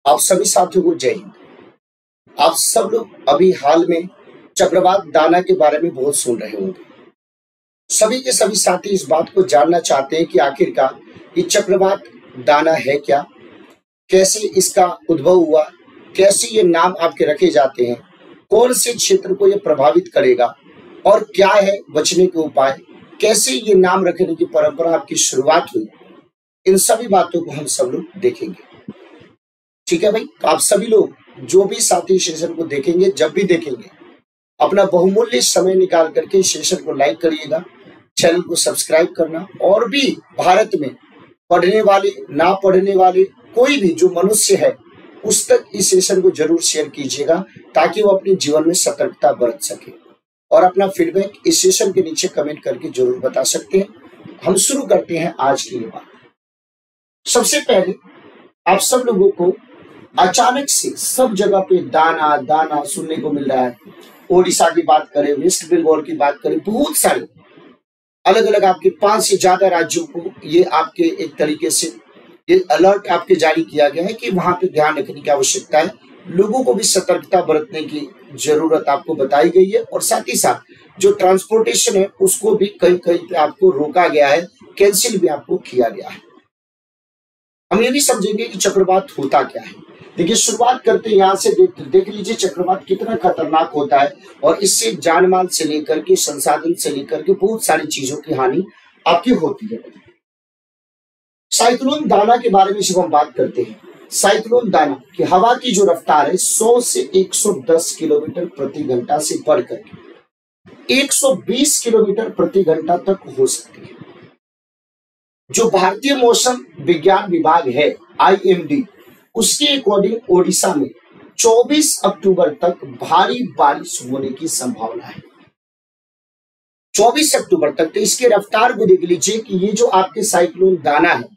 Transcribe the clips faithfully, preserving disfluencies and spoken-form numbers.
आप सभी साथियों को जय हिंद। आप सब लोग अभी हाल में चक्रवात दाना के बारे में बहुत सुन रहे होंगे। सभी के सभी साथी इस बात को जानना चाहते हैं कि आखिरकार ये चक्रवात दाना है क्या, कैसे इसका उद्भव हुआ, कैसे ये नाम आपके रखे जाते हैं, कौन से क्षेत्र को ये प्रभावित करेगा और क्या है बचने के उपाय, कैसे ये नाम रखने की परंपरा आपकी शुरुआत हुई। इन सभी बातों को हम सब लोग देखेंगे। ठीक है भाई, तो आप सभी लोग जो भी साथी सेशन को देखेंगे, जब भी देखेंगे, अपना बहुमूल्य समय निकाल करके सेशन को लाइक करिएगा, चैनल को सब्सक्राइब करना, और भी भारत में पढ़ने वाले ना पढ़ने वाले कोई भी जो मनुष्य है उस तक इस सेशन को जरूर शेयर कीजिएगा, ताकि वो अपने जीवन में सतर्कता बरत सके। और अपना फीडबैक इस सेशन के नीचे कमेंट करके जरूर बता सकते हैं। हम शुरू करते हैं आज की ये बात। सबसे पहले आप सब लोगों को अचानक से सब जगह पे दाना दाना सुनने को मिल रहा है। ओडिशा की बात करें, वेस्ट बंगाल की बात करें, बहुत सारे अलग अलग आपके पांच से ज्यादा राज्यों को ये आपके एक तरीके से ये अलर्ट आपके जारी किया गया है कि वहां पे ध्यान रखने की आवश्यकता है। लोगों को भी सतर्कता बरतने की जरूरत आपको बताई गई है, और साथ ही साथ जो ट्रांसपोर्टेशन है उसको भी कहीं कहीं पे आपको रोका गया है, कैंसिल भी आपको किया गया है। हम ये भी समझेंगे कि चक्रवात होता क्या है। देखिए, शुरुआत करते हैं यहाँ से। देख देख लीजिए चक्रवात कितना खतरनाक होता है, और इससे जान माल से लेकर के संसाधन से लेकर के बहुत सारी चीजों की हानि आपकी होती है। साइक्लोन दाना के बारे में जब हम बात करते हैं, साइक्लोन दाना की हवा की जो रफ्तार है सौ से एक सौ दस किलोमीटर प्रति घंटा से बढ़कर एक सौ बीस किलोमीटर प्रति घंटा तक हो सकती है। जो भारतीय मौसम विज्ञान विभाग है आई एम डी, उसके अकॉर्डिंग ओडिशा में चौबीस अक्टूबर तक भारी बारिश होने की संभावना है। चौबीस अक्टूबर तक। तो इसके रफ्तार को देख लीजिए कि ये जो आपके साइक्लोन दाना है,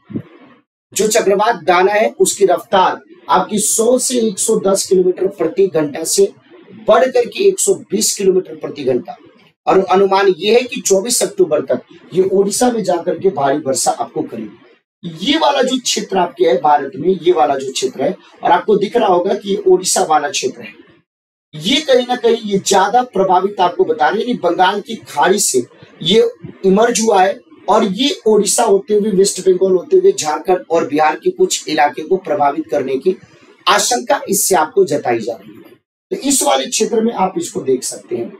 जो चक्रवात दाना है, उसकी रफ्तार आपकी सौ से एक सौ दस किलोमीटर प्रति घंटा से बढ़ करके एक सौ बीस किलोमीटर प्रति घंटा, और अनुमान ये है कि चौबीस अक्टूबर तक ये ओडिशा में जाकर के भारी वर्षा आपको करेगी। ये वाला जो क्षेत्र आपके है भारत में, ये वाला जो क्षेत्र है, और आपको दिख रहा होगा कि ये ओडिशा वाला क्षेत्र है, ये कहीं ना कहीं ये ज्यादा प्रभावित आपको बता रहे हैं। बंगाल की खाड़ी से ये इमर्ज हुआ है, और ये ओडिशा होते हुए, वेस्ट बंगाल होते हुए, झारखंड और बिहार के कुछ इलाके को प्रभावित करने की आशंका इससे आपको जताई जा रही है। तो इस वाले क्षेत्र में आप इसको देख सकते हैं।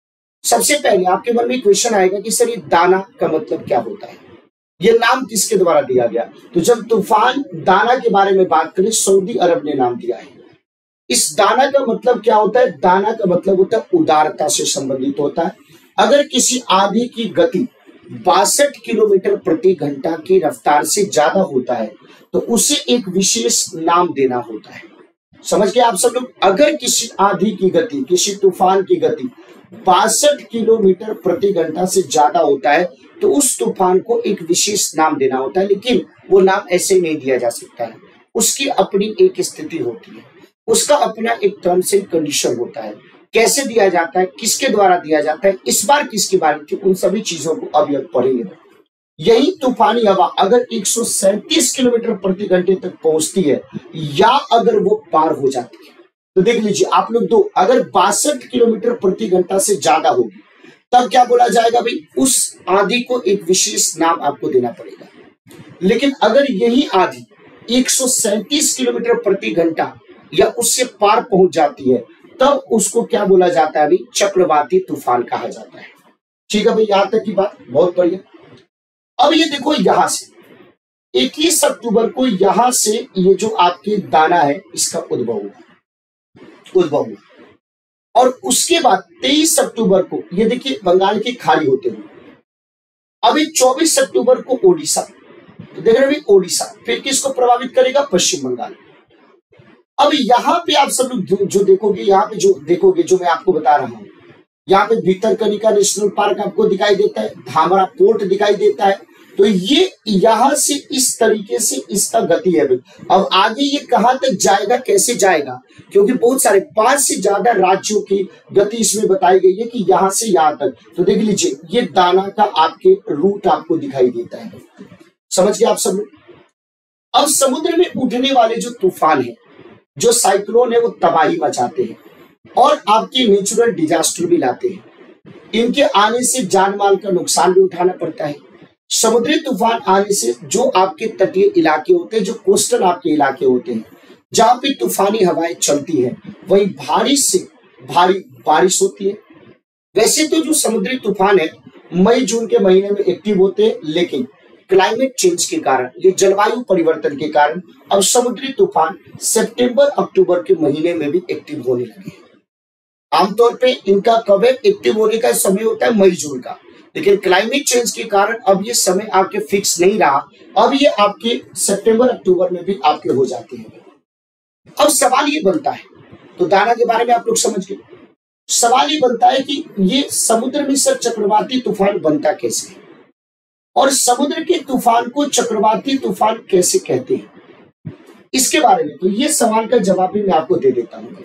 सबसे पहले आपके मन में क्वेश्चन आएगा कि सर ये दाना का मतलब क्या होता है, ये नाम किसके द्वारा दिया गया। तो जब तूफान दाना के बारे में बात करें, सऊदी अरब ने नाम दिया है। इस दाना का मतलब क्या होता है? दाना का मतलब होता है उदारता से संबंधित होता है। अगर किसी आंधी की गति बासठ किलोमीटर प्रति घंटा की रफ्तार से ज्यादा होता है तो उसे एक विशेष नाम देना होता है। समझ गए आप सब लोग? अगर किसी आंधी की गति, किसी तूफान की गति बासठ किलोमीटर प्रति घंटा से ज्यादा होता है तो उस तूफान को एक विशेष नाम देना होता है, लेकिन वो नाम ऐसे नहीं दिया जा सकता है। उसकी अपनी एक स्थिति होती है, उसका अपना एक टर्म्स एंड कंडीशन होता है। कैसे दिया जाता है, किसके द्वारा दिया जाता है, इस बार किसकी बारी थी, उन सभी चीजों को अब यह पढ़ेंगे। यही तूफानी हवा अगर एक सौ सैंतीस किलोमीटर प्रति घंटे तक पहुंचती है, या अगर वो पार हो जाती है, तो देख लीजिए आप लोग, दो अगर बासठ किलोमीटर प्रति घंटा से ज्यादा होगी तब क्या बोला जाएगा भाई? उस आंधी को एक विशेष नाम आपको देना पड़ेगा। लेकिन अगर यही आंधी एक सौ सैंतीस किलोमीटर प्रति घंटा या उससे पार पहुंच जाती है, तब उसको क्या बोला जाता है? अभी चक्रवाती तूफान कहा जाता है। ठीक है भाई, यहां तक की बात बहुत बढ़िया। अब ये देखो, यहां से इक्कीस अक्टूबर को यहां से ये जो आपके दाना है इसका उद्भव हुआ उद्भव हुआ और उसके बाद तेईस अक्टूबर को ये देखिए बंगाल की खाड़ी होते हुए, अभी चौबीस अक्टूबर को ओडिशा, तो देख रहे हैं ओडिशा, फिर किसको प्रभावित करेगा? पश्चिम बंगाल। अब यहाँ पे आप सब लोग जो देखोगे, यहाँ पे जो देखोगे, जो मैं आपको बता रहा हूँ, यहाँ पे भितरकनिका नेशनल पार्क आपको दिखाई देता है, धामरा पोर्ट दिखाई देता है। तो ये यहाँ से इस तरीके से इसका गति है। अब आगे ये कहाँ तक जाएगा, कैसे जाएगा, क्योंकि बहुत सारे पांच से ज्यादा राज्यों की गति इसमें बताई गई है कि यहाँ से यहाँ तक। तो देख लीजिए, ये दाना का आपके रूट आपको दिखाई देता है। समझ गए आप सब लोग? अब समुद्र में उठने वाले जो तूफान है, जो साइक्लोन है वो तबाही मचाते हैं और आपकी नेचुरल डिजास्टर भी लाते हैं। इनके आने से जान माल का नुकसान भी उठाना पड़ता है। समुद्री तूफान आने से जो आपके तटीय इलाके होते हैं, जो कोस्टल आपके इलाके होते हैं, जहां पे तूफानी हवाएं चलती है, वहीं भारी से भारी बारिश होती है। वैसे तो जो समुद्री तूफान है मई जून के महीने में एक्टिव होते हैं, लेकिन क्लाइमेट चेंज के कारण, ये जलवायु परिवर्तन के कारण अब समुद्री तूफान सितंबर अक्टूबर के महीने में भी एक्टिव होने लगे हैं। आमतौर पे इनका कब एक्टिव होने का समय होता है मई जून का, लेकिन क्लाइमेट चेंज के कारण अब ये समय आपके फिक्स नहीं रहा। अब ये आपके सितंबर अक्टूबर में भी आपके हो जाते हैं। अब सवाल ये बनता है, तो दाना के बारे में आप लोग समझ गए। सवाल ये बनता है कि ये समुद्र में सर चक्रवाती तूफान बनता कैसे है और समुद्र के तूफान को चक्रवाती तूफान कैसे कहते हैं, इसके बारे में तो ये सवाल का जवाब भी मैं आपको दे देता हूं।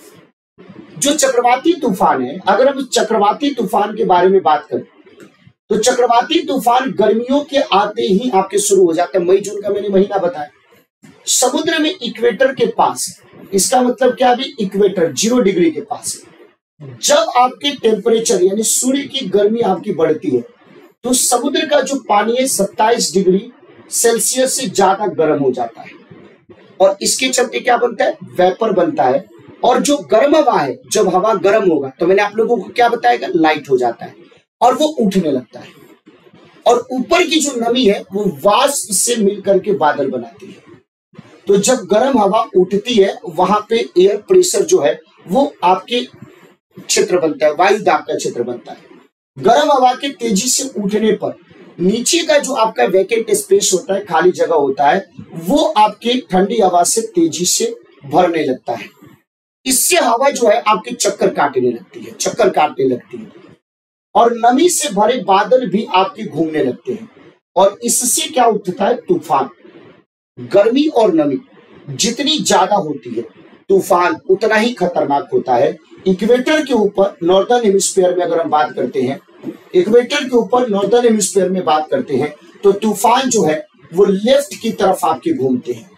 जो चक्रवाती तूफान है, अगर हम चक्रवाती तूफान के बारे में बात करें तो चक्रवाती तूफान गर्मियों के आते ही आपके शुरू हो जाता है। मई जून का मैंने महीना बताया। समुद्र में इक्वेटर के पास, इसका मतलब क्या, अभी इक्वेटर जीरो डिग्री के पास है। जब आपके टेम्परेचर यानी सूर्य की गर्मी आपकी बढ़ती है तो समुद्र का जो पानी है सत्ताईस डिग्री सेल्सियस से ज्यादा गर्म हो जाता है और इसके चलते क्या बनता है, वेपर बनता है। और जो गर्म हवा है, जब हवा गर्म होगा तो मैंने आप लोगों को क्या बताया, लाइट हो जाता है और वो उठने लगता है और ऊपर की जो नमी है वो वाष्प से मिलकर के बादल बनाती है। तो जब गर्म हवा उठती है वहां पे एयर प्रेशर जो है वो आपके क्षेत्र बनता है, वायु दाब का क्षेत्र बनता है। गर्म हवा के तेजी से उठने पर नीचे का जो आपका वैकेंट स्पेस होता है, खाली जगह होता है, वो आपके ठंडी हवा से तेजी से भरने लगता है। इससे हवा जो है आपके चक्कर काटने लगती है, चक्कर काटने लगती है और नमी से भरे बादल भी आपके घूमने लगते हैं और इससे क्या उठता है, तूफान। गर्मी और नमी जितनी ज्यादा होती है तूफान उतना ही खतरनाक होता है। इक्वेटर के ऊपर नॉर्दर्न हेमिस्फीयर में अगर हम बात करते हैं, इक्वेटर के ऊपर नॉर्दर्न हेमिस्फीयर में बात करते हैं तो तूफान जो है वो लेफ्ट की तरफ आपके घूमते हैं,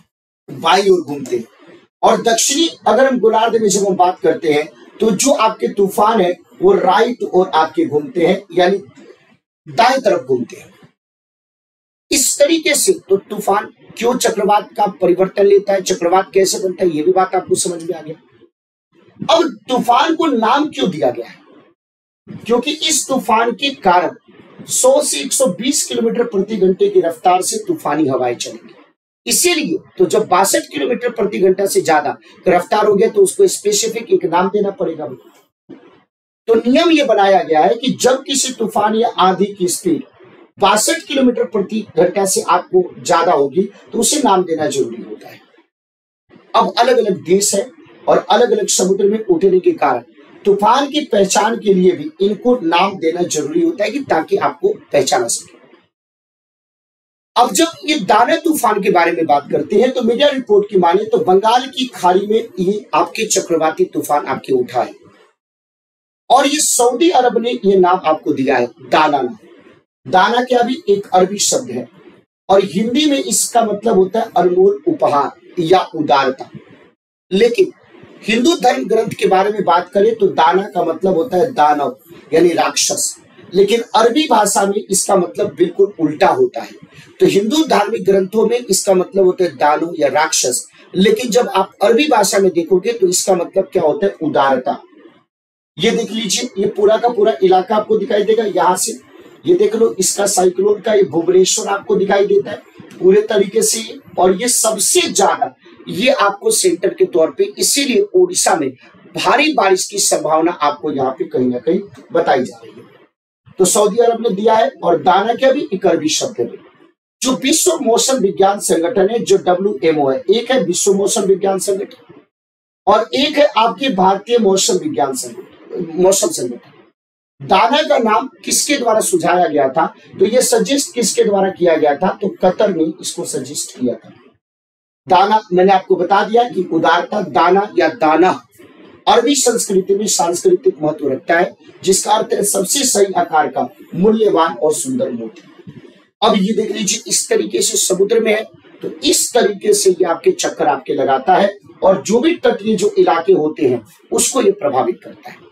बाई ओर घूमते हैं। और दक्षिणी अगर हम गोलार्ध में जब हम बात करते हैं तो जो आपके तूफान है वो राइट और आपके घूमते हैं, यानी दाएं तरफ घूमते हैं। इस तरीके से तो तूफान क्यों चक्रवात का परिवर्तन लेता है, चक्रवात कैसे बनता है, ये भी बात आपको समझ में आ गया। अब तूफान को नाम क्यों दिया गया है, क्योंकि इस तूफान के कारण सौ से एक सौ बीस किलोमीटर प्रति घंटे की रफ्तार से तूफानी हवाएं चलेंगी। इसीलिए तो जब बासठ किलोमीटर प्रति घंटा से ज्यादा रफ्तार हो गया तो उसको स्पेसिफिक एक नाम देना पड़ेगा। तो नियम ये बनाया गया है कि जब किसी तूफान या आंधी की स्पीड बासठ किलोमीटर प्रति घंटा से आपको ज्यादा होगी तो उसे नाम देना जरूरी होता है। अब अलग अलग देश है और अलग अलग समुद्र में उठने के कारण तूफान की पहचान के लिए भी इनको नाम देना जरूरी होता है कि ताकि आपको पहचाना सके। अब जब ये दाना तूफान के बारे में बात करते हैं तो मीडिया रिपोर्ट की माने तो बंगाल की खाड़ी में ये आपके चक्रवाती तूफान आपके उठा है और ये सऊदी अरब ने ये नाम आपको दिया है, दाना नाम। दाना क्या भी एक अरबी शब्द है और हिंदी में इसका मतलब होता है अनमोल उपहार या उदारता। लेकिन हिंदू धर्म ग्रंथ के बारे में बात करें तो दाना का मतलब होता है दानव यानी राक्षस, लेकिन अरबी भाषा में इसका मतलब बिल्कुल उल्टा होता है। तो हिंदू धार्मिक ग्रंथों में इसका मतलब होता है दानव या राक्षस, लेकिन जब आप अरबी भाषा में देखोगे तो इसका मतलब क्या होता है, उदारता। ये देख लीजिए, ये पूरा का पूरा इलाका आपको दिखाई देगा। यहाँ से ये देख लो, इसका साइक्लोन का ये भुवनेश्वर आपको दिखाई देता है पूरे तरीके से, और ये सबसे ज्यादा ये आपको सेंटर के तौर पे, इसीलिए ओडिशा में भारी बारिश की संभावना आपको यहाँ पे कहीं ना कहीं बताई जा रही है। तो सऊदी अरब ने दिया है और दाना क्या भी एक अरबी शब्द है। जो विश्व मौसम विज्ञान संगठन है जो डब्ल्यू एम ओ है, एक है विश्व मौसम विज्ञान संगठन और एक है आपके भारतीय मौसम विज्ञान संगठन, मौसम संगठन। दाना का नाम किसके द्वारा सुझाया गया था, तो ये सजेस्ट किसके द्वारा किया गया था, तो कतर ने इसको सजेस्ट किया था। दाना मैंने आपको बता दिया कि उदारता, दाना या दाना अरबी संस्कृति में सांस्कृतिक महत्व रखता है, जिसका अर्थ है सबसे सही आकार का, मूल्यवान और सुंदर मोती। अब ये देख लीजिए, इस तरीके से समुद्र में है तो इस तरीके से ये आपके चक्कर आपके लगाता है और जो भी तटीय जो इलाके होते हैं उसको ये प्रभावित करता है।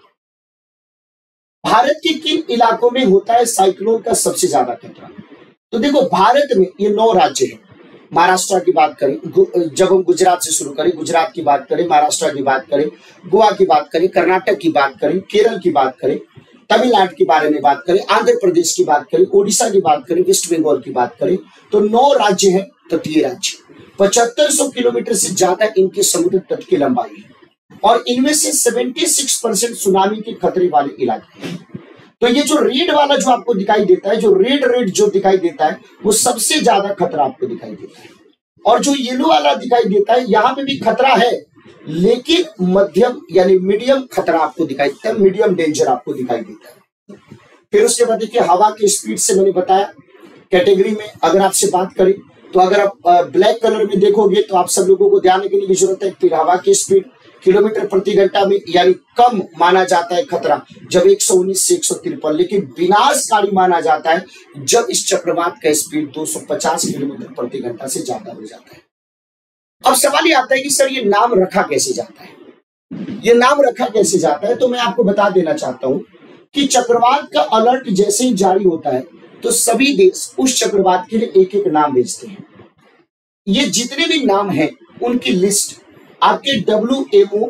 भारत के किन इलाकों में होता है साइक्लोन का सबसे ज्यादा खतरा? तो देखो, भारत में ये नौ राज्य हैं। महाराष्ट्र की बात करें, जब हम गुजरात से शुरू करें, गुजरात की बात करें, महाराष्ट्र की बात करें, गोवा की बात करें, कर्नाटक की बात करें, केरल की बात करें, तमिलनाडु के बारे में बात करें, आंध्र प्रदेश की बात करें, ओडिशा की बात करें, वेस्ट बंगाल की बात करें, तो नौ राज्य हैं तटीय राज्य। पचहत्तर सौ किलोमीटर से ज्यादा इनके समुद्र तट की लंबाई है और इनमें से छिहत्तर परसेंट सुनामी के खतरे वाले इलाके हैं। तो ये जो रेड वाला जो आपको दिखाई देता है, जो रेड रेड जो दिखाई देता है, वो सबसे ज्यादा खतरा आपको दिखाई देता है। और जो येलो वाला दिखाई देता है, यहाँ पे भी खतरा है लेकिन मध्यम यानी मीडियम खतरा आपको दिखाई देता है, मीडियम डेंजर आपको दिखाई देता है। फिर उसके बाद देखिए हवा की स्पीड से मैंने बताया कैटेगरी में अगर आपसे बात करें तो अगर आप ब्लैक कलर में देखोगे तो आप सब लोगों को ध्यान रखने की जरूरत है। फिर हवा की स्पीड किलोमीटर प्रति घंटा में यानी कम माना जाता है खतरा जब एक सौ उन्नीस से एक सौ तिरपन, लेकिन विनाशकारी माना जाता है जब इस चक्रवात का स्पीड दो सौ पचास किलोमीटर प्रति घंटा से ज्यादा हो जाता है। अब सवाल ये आता है कि सर ये नाम रखा कैसे जाता है, ये नाम रखा कैसे जाता है? तो मैं आपको बता देना चाहता हूं कि चक्रवात का अलर्ट जैसे ही जारी होता है तो सभी देश उस चक्रवात के लिए एक एक नाम भेजते हैं। ये जितने भी नाम हैं उनकी लिस्ट आपके डब्ल्यू एम ओ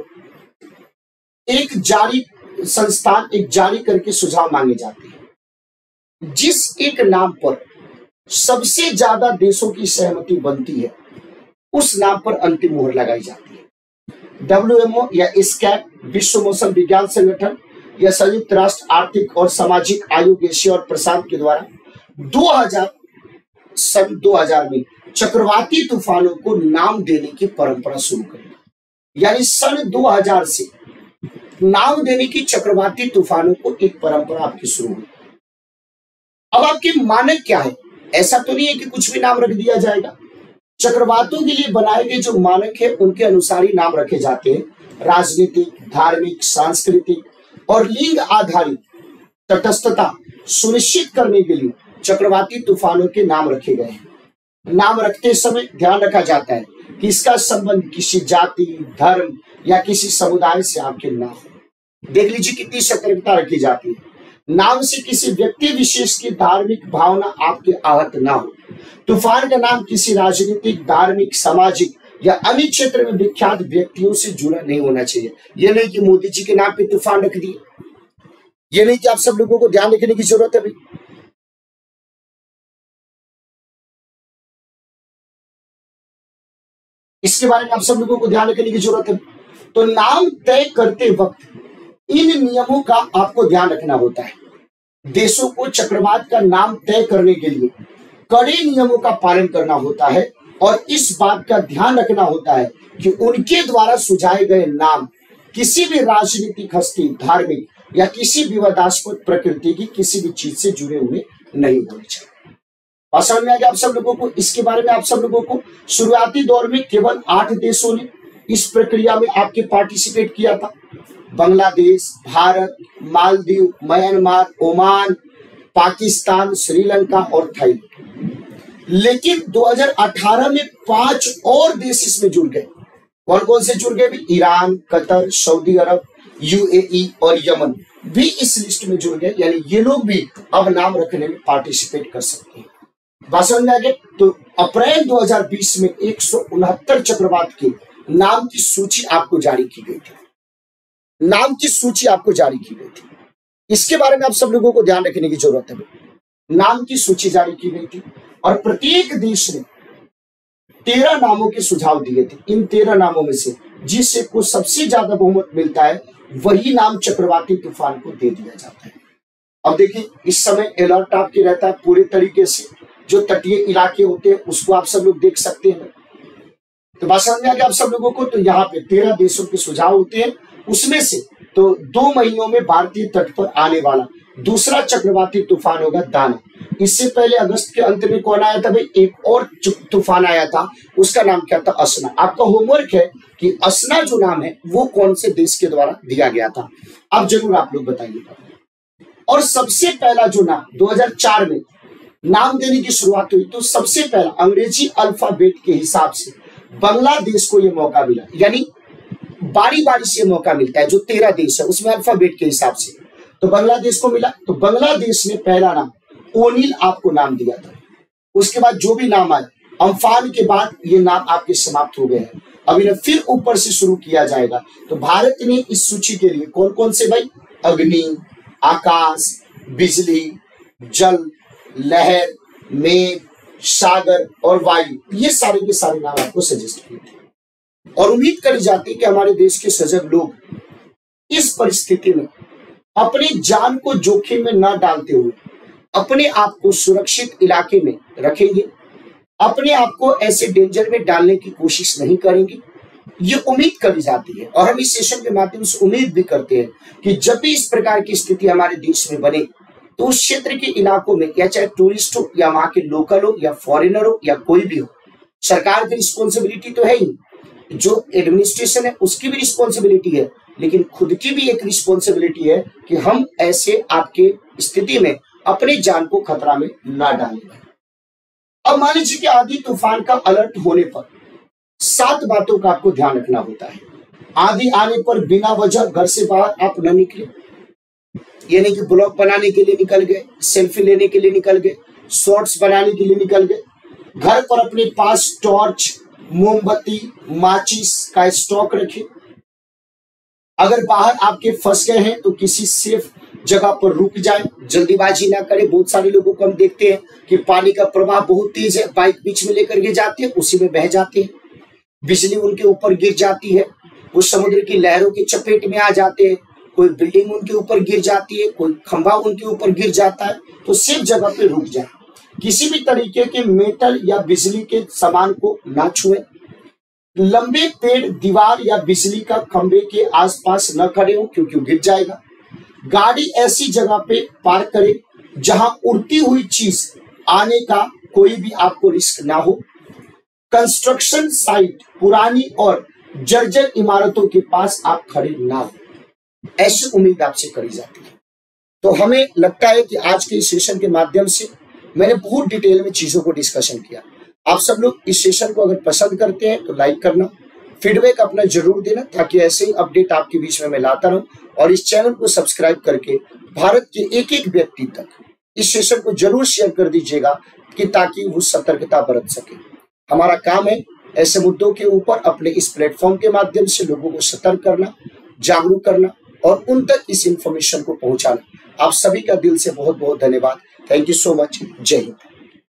एक जारी संस्थान एक जारी करके सुझाव मांगे जाते हैं। जिस एक नाम पर सबसे ज्यादा देशों की सहमति बनती है उस नाम पर अंतिम मोहर लगाई जाती है। डब्ल्यू एम ओ या स्कैप, विश्व मौसम विज्ञान संगठन या संयुक्त राष्ट्र आर्थिक और सामाजिक आयोग एशिया और प्रशांत के द्वारा दो हज़ार सन दो हज़ार में चक्रवाती तूफानों को नाम देने की परंपरा शुरू करी। यानी सन दो हज़ार से नाम देने की चक्रवाती तूफानों को एक परंपरा आपकी शुरू हुई। अब आपके मानक क्या है? ऐसा तो नहीं है कि कुछ भी नाम रख दिया जाएगा। चक्रवातों के लिए बनाए गए जो मानक है उनके अनुसार ही नाम रखे जाते हैं। राजनीतिक, धार्मिक, सांस्कृतिक और लिंग आधारित तटस्थता सुनिश्चित करने के लिए चक्रवाती तूफानों के नाम रखे गए हैं। नाम रखते समय ध्यान रखा जाता है कि इसका संबंध किसी जाति, धर्म या किसी समुदाय से आपके ना हो। देख लीजिए कितनी सतर्कता रखी जाती है। नाम से किसी व्यक्ति विशेष की धार्मिक भावना आपके आहत ना हो। तूफान का नाम किसी राजनीतिक, धार्मिक, सामाजिक या अन्य क्षेत्र में विख्यात व्यक्तियों से जुड़ा नहीं होना चाहिए। यह नहीं कि मोदी जी के नाम पे तूफान रख दिए, यह नहीं कि आप सब लोगों को ध्यान रखने की जरूरत है। भाई इसके बारे में आप सब लोगों को ध्यान रखने की जरूरत है। तो नाम तय करते वक्त इन नियमों का आपको ध्यान रखना होता है। देशों को चक्रवात का नाम तय करने के लिए कड़े नियमों का पालन करना होता है और इस बात का ध्यान रखना होता है कि उनके द्वारा सुझाए गए नाम किसी भी राजनीतिक हस्ती, धार्मिक या किसी विवादास्पद प्रकृति की किसी भी चीज से जुड़े हुए नहीं होने चाहिए। बात समझ में आ गया आप सब लोगों को? इसके बारे में आप सब लोगों को शुरुआती दौर में केवल आठ देशों ने इस प्रक्रिया में आपके पार्टिसिपेट किया था। बांग्लादेश, भारत, मालदीव, म्यांमार, ओमान, पाकिस्तान, श्रीलंका और थाईलैंड। लेकिन दो हज़ार अठारह में पांच और देश इसमें जुड़ गए। कौन कौन से जुड़ गए? Iran, Qatar, Saudi Arabia, UAE और यमन भी इस लिस्ट में जुड़ गए। यानी ये लोग भी अब नाम रखने में पार्टिसिपेट कर सकते हैं। बात समझ में आ गया? तो अप्रैल दो हज़ार बीस में एक सौ उनहत्तर चक्रवात के नाम की सूची आपको जारी की गई थी। नाम की सूची आपको जारी की गई थी। इसके बारे में आप सब लोगों को ध्यान रखने की जरूरत है। नाम की सूची जारी की गई थी और प्रत्येक देश ने तेरह नामों के सुझाव दिए थे। इन तेरह नामों में से जिसे को सबसे ज्यादा बहुमत मिलता है वही नाम चक्रवाती तूफान को दे दिया जाता है। अब देखिए इस समय अलर्ट आपके रहता है पूरे तरीके से। जो तटीय इलाके होते हैं उसको आप सब लोग देख सकते हैं। तो बात समझ में आ गया आप सब लोगों को? तो यहाँ पे तेरह देशों के सुझाव होते हैं। उसमें से तो दो महीनों में भारतीय तट पर आने वाला दूसरा चक्रवाती तूफान होगा दाना। इससे पहले अगस्त के अंत में कौन आया था भाई? एक और तूफान आया था, उसका नाम क्या था? असना। आपका होमवर्क है कि असना जो नाम है वो कौन से देश के द्वारा दिया गया था। अब जरूर आप लोग बताइएगा। और सबसे पहला जो नाम दो हज़ार चार में नाम देने की शुरुआत हुई तो सबसे पहला अंग्रेजी अल्फाबेट के हिसाब से बांग्लादेश को यह मौका मिला, यानी बारी बारी से मौका मिलता है। जो तेरह देश है उसमें अल्फाबेट के हिसाब से तो बांग्लादेश को मिला। तो बांग्लादेश ने पहला नाम ओनिल आपको नाम दिया था। उसके बाद जो भी नाम आए, अम्फान के बाद ये नाम आपके समाप्त हो गए हैं। अब इन्हें फिर ऊपर से शुरू किया जाएगा। तो भारत ने इस सूची के लिए कौन कौन से भाई, अग्नि, आकाश, बिजली, जल, लहर, मेघ, सागर और वायु, ये सारे के सारे नाम आपको सजेस्ट किए थे। और उम्मीद करी जाती है कि हमारे देश के सजग लोग इस परिस्थिति में अपनी जान को जोखिम में न डालते हुए अपने आप को सुरक्षित इलाके में रखेंगे, अपने आप को ऐसे डेंजर में डालने की कोशिश नहीं करेंगे, ये उम्मीद करी जाती है। और हम इस सेशन के माध्यम से उम्मीद भी करते हैं कि जब भी इस प्रकार की स्थिति हमारे देश में बने तो उस क्षेत्र के इलाकों में, या चाहे टूरिस्ट हो या वहां के लोकल हो या फॉरेनर हो या कोई भी हो, सरकार की रिस्पॉन्सिबिलिटी तो है ही, जो एडमिनिस्ट्रेशन है उसकी भी रिस्पॉन्सिबिलिटी है, लेकिन खुद की भी एक रिस्पॉन्सिबिलिटी है कि हम ऐसे आपके स्थिति में अपने जान को खतरा में ना डालें। अब मान लीजिए कि आंधी तूफान का अलर्ट होने पर सात बातों का आपको ध्यान रखना होता है। आंधी आने पर बिना वजह घर से बाहर आप न निकले, यानी कि ब्लॉग बनाने के लिए निकल गए, सेल्फी लेने के लिए निकल गए, शॉर्ट्स बनाने के लिए निकल गए, घर पर अपने पास टॉर्च, मोमबत्ती, माचिस का स्टॉक रखें। अगर बाहर आपके फंस गए हैं तो किसी सेफ जगह पर रुक जाए, जल्दीबाजी ना करें। बहुत सारे लोगों को हम देखते हैं कि पानी का प्रवाह बहुत तेज है, बाइक बीच में लेकर के जाते हैं, उसी में बह जाते हैं, बिजली उनके ऊपर गिर जाती है, वो समुद्र की लहरों की चपेट में आ जाते हैं, कोई बिल्डिंग उनके ऊपर गिर जाती है, कोई खंभा उनके ऊपर गिर जाता है। तो सेफ जगह पे रुक जाए, किसी भी तरीके के मेटल या बिजली के सामान को ना छुए, लंबे पेड़, दीवार या बिजली का खंभे के आसपास न खड़े हो क्योंकि गिर जाएगा। गाड़ी ऐसी जगह पे पार्क करें जहां उड़ती हुई चीज आने का कोई भी आपको रिस्क ना हो। कंस्ट्रक्शन साइट, पुरानी और जर्जर इमारतों के पास आप खड़े ना हो, ऐसी उम्मीद आपसे करी जाती है। तो हमें लगता है कि आज के इस सेशन के माध्यम से मैंने बहुत डिटेल में चीजों को डिस्कशन किया। आप सब लोग इस सेशन को अगर पसंद करते हैं तो लाइक करना, फीडबैक अपना जरूर देना, ताकि ऐसे ही अपडेट आपके बीच में मैं लाता रहूं। और इस चैनल को सब्सक्राइब करके भारत के एक एक व्यक्ति तक इस सेशन को जरूर शेयर कर दीजिएगा कि ताकि वो सतर्कता बरत सके। हमारा काम है ऐसे मुद्दों के ऊपर अपने इस प्लेटफॉर्म के माध्यम से लोगों को सतर्क करना, जागरूक करना और उन तक इस इंफॉर्मेशन को पहुंचाना। आप सभी का दिल से बहुत बहुत धन्यवाद। Thank you so much. जय हिंद।